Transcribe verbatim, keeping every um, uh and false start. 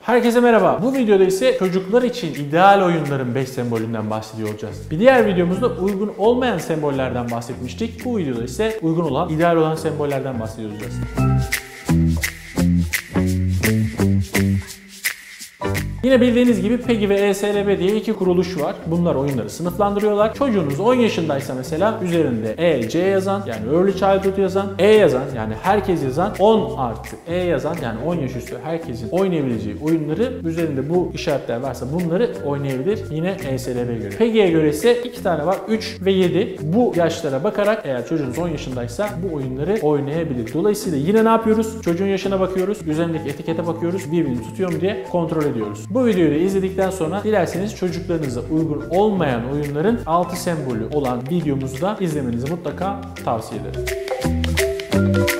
Herkese merhaba. Bu videoda ise çocuklar için ideal oyunların beş sembolünden bahsediyor olacağız. Bir diğer videomuzda uygun olmayan sembollerden bahsetmiştik. Bu videoda ise uygun olan, ideal olan sembollerden bahsediyor olacağız. Yine bildiğiniz gibi PEGI ve E S L B diye iki kuruluş var. Bunlar oyunları sınıflandırıyorlar. Çocuğunuz on yaşındaysa mesela üzerinde E C yazan, yani Early Childhood yazan, E yazan, yani herkes yazan, on artı E yazan, yani on yaş üstü herkesin oynayabileceği oyunları, üzerinde bu işaretler varsa bunları oynayabilir. Yine E S L B'ye göre. PEGI'ye göre ise iki tane var. üç ve yedi. Bu yaşlara bakarak eğer çocuğunuz on yaşındaysa bu oyunları oynayabilir. Dolayısıyla yine ne yapıyoruz? Çocuğun yaşına bakıyoruz. Üzerindeki etikete bakıyoruz. Birbirini tutuyor mu diye kontrol ediyoruz. Bu videoyu da izledikten sonra dilerseniz çocuklarınıza uygun olmayan oyunların altı sembolü olan videomuzu da izlemenizi mutlaka tavsiye ederim.